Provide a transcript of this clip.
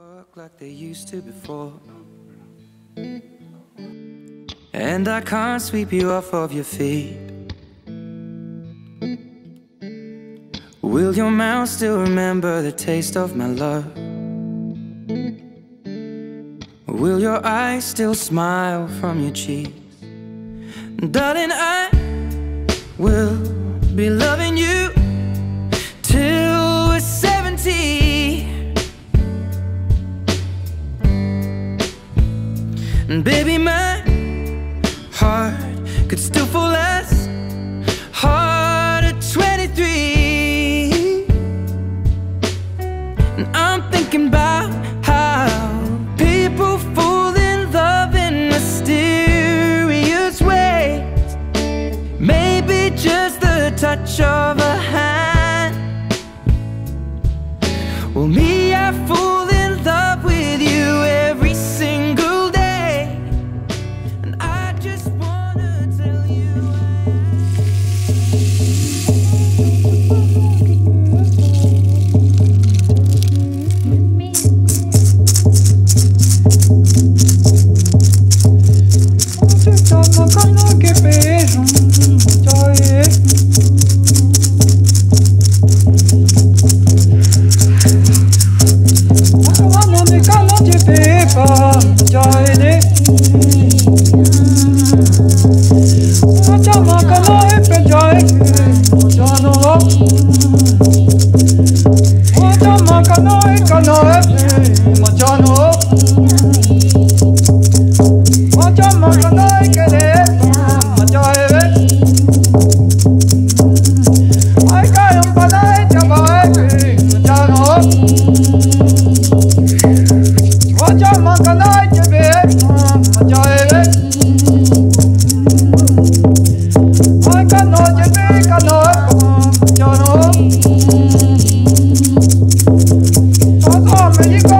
Work like they used to before, and I can't sweep you off of your feet. Will your mouth still remember the taste of my love? Will your eyes still smile from your cheeks? Darling, I will be loving you till we're 70. And baby, my heart could still fall as hard at 23. And I'm thinking about how people fall in love in mysterious ways. Maybe just the touch of a hand. Well, me, I fall in love with you every single day. And I just wanna tell you I